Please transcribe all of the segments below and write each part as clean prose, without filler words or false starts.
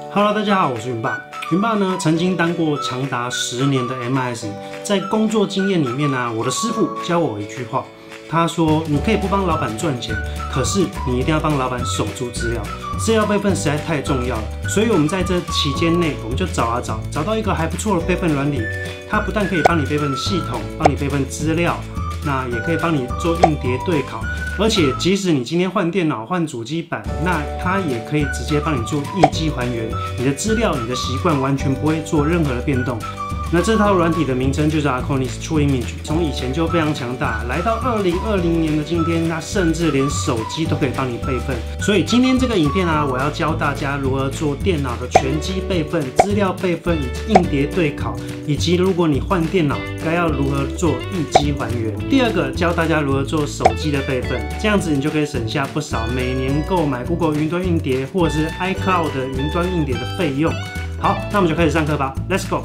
Hello， 大家好，我是云爸。云爸呢，曾经当过长达10年的 MIS， 在工作经验里面呢，我的师傅教我一句话，他说：你可以不帮老板赚钱，可是你一定要帮老板守住资料。资料备份实在太重要了，所以我们在这期间内，我们就找到一个还不错的备份软体，它不但可以帮你备份系统，帮你备份资料。那也可以帮你做硬碟对拷，而且即使你今天换电脑、换主机板，那它也可以直接帮你做异机还原，你的资料、你的习惯完全不会做任何的变动。那这套软体的名称就是 Acronis True Image， 从以前就非常强大，来到2020年的今天，它甚至连手机都可以帮你备份。所以今天这个影片啊，我要教大家如何做电脑的全机备份、资料备份以及硬碟对拷，以及如果你换电脑，该要如何做异机还原。第二个，教大家如何做手机的备份，这样子你就可以省下不少每年购买 Google 云端硬碟或者是 iCloud 的云端硬碟的费用。好，那我们就开始上课吧 ，Let's go。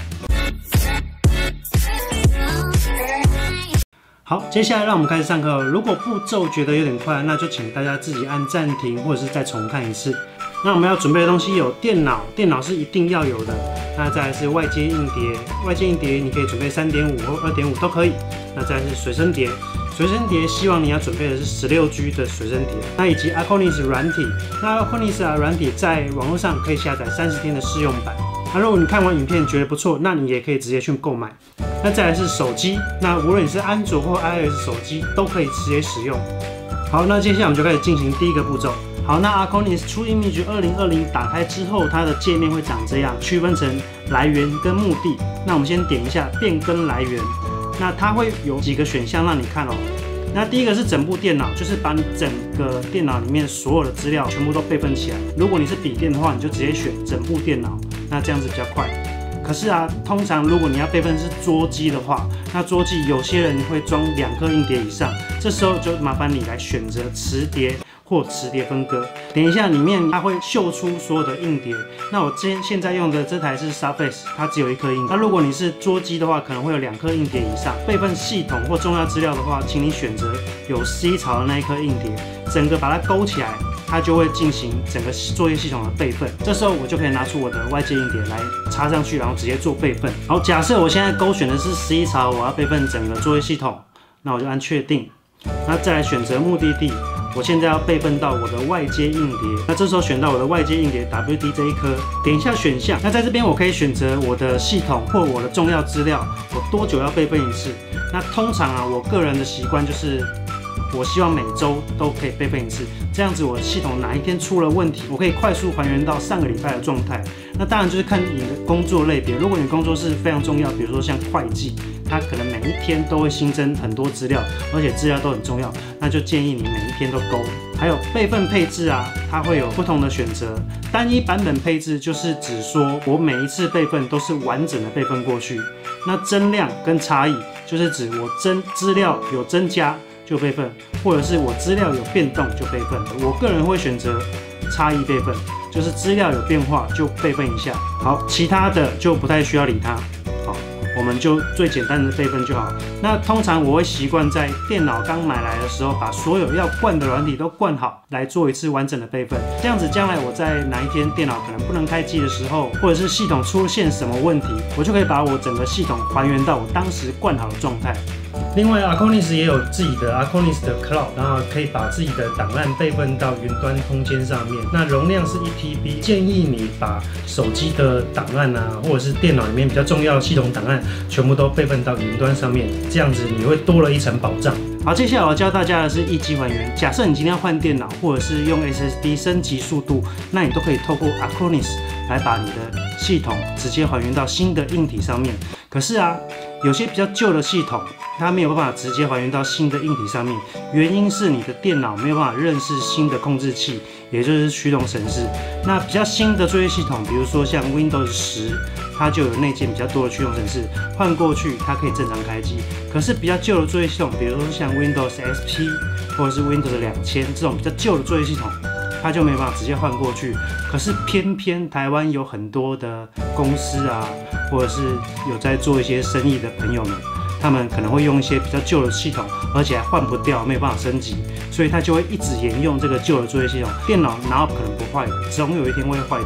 好，接下来让我们开始上课。如果步骤觉得有点快，那就请大家自己按暂停，或者是再重看一次。那我们要准备的东西有电脑，电脑是一定要有的。那再来是外接硬碟，外接硬碟你可以准备3.5或2.5都可以。那再来是随身碟，随身碟希望你要准备的是16G 的随身碟。那以及 Acronis 软体，那 Acronis 软体在网络上可以下载30天的试用版。那如果你看完影片觉得不错，那你也可以直接去购买。那再来是手机，那无论你是安卓或 iOS 手机都可以直接使用。好，那接下来我们就开始进行第一个步骤。好，那 Acronis True Image 2020打开之后，它的界面会长这样，区分成来源跟目的。那我们先点一下变更来源，那它会有几个选项让你看哦。那第一个是整部电脑，就是把你整个电脑里面所有的资料全部都备份起来。如果你是笔电的话，你就直接选整部电脑，那这样子比较快。可是啊，通常如果你要备份是桌机的话，那桌机有些人会装2颗硬碟以上，这时候就麻烦你来选择磁碟或磁碟分割。点一下里面，它会秀出所有的硬碟。那我现在用的这台是 Surface， 它只有1颗硬碟。那如果你是桌机的话，可能会有2颗硬碟以上。备份系统或重要资料的话，请你选择有 C 槽的那1颗硬碟，整个把它勾起来。它就会进行整个作业系统的备份，这时候我就可以拿出我的外接硬碟来插上去，然后直接做备份。好，假设我现在勾选的是 C 槽，我要备份整个作业系统，那我就按确定，那再来选择目的地，我现在要备份到我的外接硬碟，那这时候选到我的外接硬碟 WD 这1颗，点一下选项，那在这边我可以选择我的系统或我的重要资料，我多久要备份一次？那通常啊，我个人的习惯就是。我希望每周都可以备份一次，这样子我系统哪一天出了问题，我可以快速还原到上个礼拜的状态。那当然就是看你的工作类别，如果你工作是非常重要，比如说像会计，它可能每一天都会新增很多资料，而且资料都很重要，那就建议你每一天都勾。还有备份配置啊，它会有不同的选择。单一版本配置就是指说我每一次备份都是完整的备份过去。那增量跟差异就是指我资料有增加。就备份，或者是我资料有变动就备份。我个人会选择差异备份，就是资料有变化就备份一下。好，其他的就不太需要理它。好，我们就最简单的备份就好。那通常我会习惯在电脑刚买来的时候，把所有要灌的软体都灌好，来做一次完整的备份。这样子将来我在哪一天电脑可能不能开机的时候，或者是系统出现什么问题，我就可以把我整个系统还原到我当时灌好的状态。另外 ，Acronis 也有自己的 Acronis 的 Cloud， 然后可以把自己的档案备份到云端空间上面。那容量是1TB， 建议你把手机的档案啊，或者是电脑里面比较重要的系统档案，全部都备份到云端上面，这样子你会多了一层保障。好，接下来我要教大家的是异机还原。假设你今天要换电脑，或者是用 SSD 升级速度，那你都可以透过 Acronis 来把你的系统直接还原到新的硬体上面。可是啊，有些比较旧的系统，它没有办法直接还原到新的硬体上面，原因是你的电脑没有办法认识新的控制器，也就是驱动程式。那比较新的作业系统，比如说像 Windows 10，它就有内建比较多的驱动程式，换过去它可以正常开机。可是比较旧的作业系统，比如说像 Windows XP 或者是 Windows 2000这种比较旧的作业系统，它就没办法直接换过去。可是偏偏台湾有很多的公司啊，或者是有在做一些生意的朋友们，他们可能会用一些比较旧的系统，而且还换不掉，没有办法升级，所以它就会一直沿用这个旧的作业系统。电脑哪有可能不坏的？总有一天会坏掉。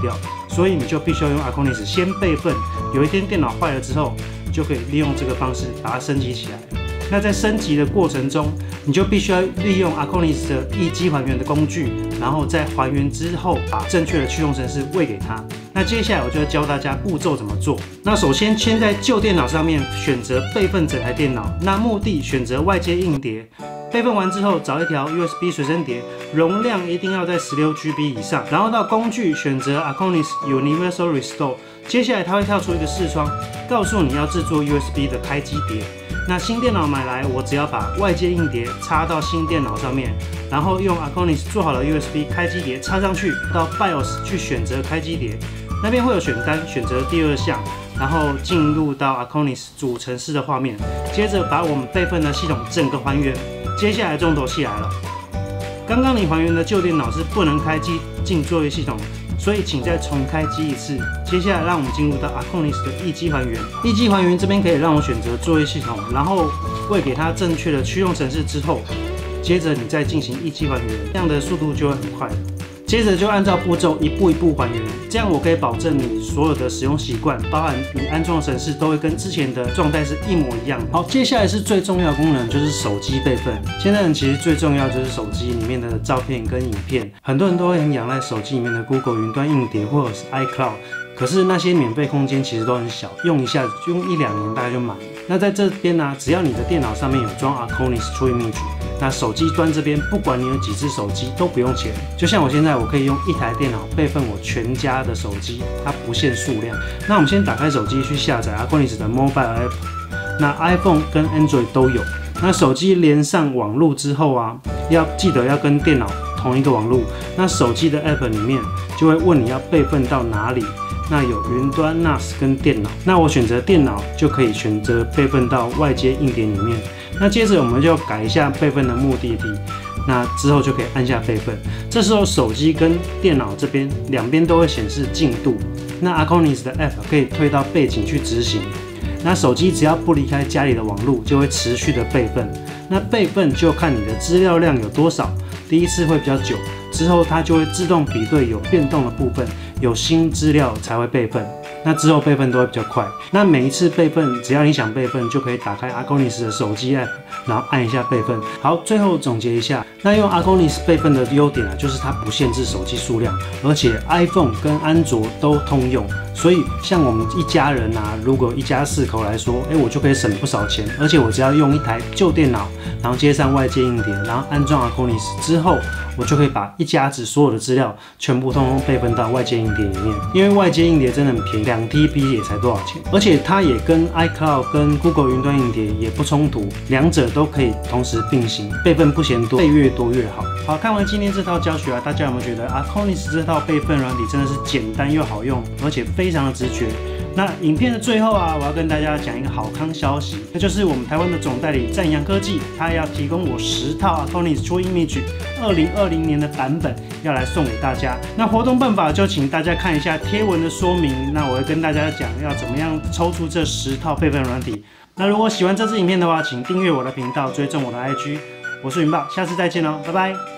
所以你就必须要用 Acronis 先备份。有一天电脑坏了之后，你就可以利用这个方式把它升级起来。那在升级的过程中，你就必须要利用 Acronis 的异机还原的工具，然后在还原之后，把正确的驱动程式喂给它。那接下来我就要教大家步骤怎么做。那首先在旧电脑上面选择备份整台电脑，那目的选择外接硬碟。备份完之后，找一条 USB 随身碟，容量一定要在16GB 以上。然后到工具选择 Acronis Universal Restore。接下来它会跳出一个视窗，告诉你要制作 USB 的开机碟。那新电脑买来，我只要把外接硬碟插到新电脑上面，然后用 Acronis 做好的 USB 开机碟插上去，到 BIOS 去选择开机碟，那边会有选单，选择第2项，然后进入到 Acronis 主程式的画面，接着把我们备份的系统整个还原。接下来重头戏来了，刚刚你还原的旧电脑是不能开机进作业系统，所以请再重开机一次。接下来让我们进入到 Acronis 的异机还原。异机还原这边可以让我选择作业系统，然后喂给它正确的驱动程式之后，接着你再进行异机还原，这样的速度就会很快了。接着就按照步骤一步一步还原，这样我可以保证你所有的使用习惯，包含你安装的程式都会跟之前的状态是一模一样的。好，接下来是最重要的功能，就是手机备份。现在人其实最重要就是手机里面的照片跟影片，很多人都会很仰赖手机里面的 Google 云端硬碟或者是 iCloud。可是那些免费空间其实都很小，用一下子用1-2年大概就满了。那在这边呢，只要你的电脑上面有装 Acronis True Image， 那手机端这边不管你有几只手机都不用钱。就像我现在，我可以用1台电脑备份我全家的手机，它不限数量。那我们先打开手机去下载 Acronis 的 Mobile App， 那 iPhone 跟 Android 都有。那手机连上网路之后啊，要记得要跟电脑同一个网路。那手机的 App 里面就会问你要备份到哪里。那有云端、NAS 跟电脑，那我选择电脑就可以选择备份到外接硬碟里面。那接着我们就改一下备份的目的地，那之后就可以按下备份。这时候手机跟电脑这边两边都会显示进度。那 Acronis 的 App 可以推到背景去执行。那手机只要不离开家里的网路，就会持续的备份。那备份就看你的资料量有多少，第一次会比较久，之后它就会自动比对有变动的部分。有新资料才会备份，那之后备份都会比较快。那每一次备份，只要你想备份，就可以打开 Acronis 的手机 App， 然后按一下备份。好，最后总结一下，那用 Acronis 备份的优点啊，就是它不限制手机数量，而且 iPhone 跟安卓都通用。所以像我们一家人啊，如果一家4口来说，我就可以省不少钱，而且我只要用一台旧电脑，然后接上外接硬碟，然后安装 Acronis 之后，我就可以把一家子所有的资料全部通通备份到外接硬碟里面。因为外接硬碟真的很便宜，2TB 也才多少钱，而且它也跟 iCloud 跟 Google 云端硬碟也不冲突，两者都可以同时并行，备份不嫌多，备越多越好。好，看完今天这套教学啊，大家有没有觉得 Acronis 这套备份软体真的是简单又好用，而且非常的直觉？那影片的最后啊，我要跟大家讲一个好康消息，那就是我们台湾的总代理赞扬科技，它要提供我10套 Acronis True Image 2020年的版本，要来送给大家。那活动办法就请大家看一下贴文的说明，那我会跟大家讲要怎么样抽出这10套备份软体。那如果喜欢这支影片的话，请订阅我的频道，追踪我的 IG。我是云豹，下次再见喽，拜拜。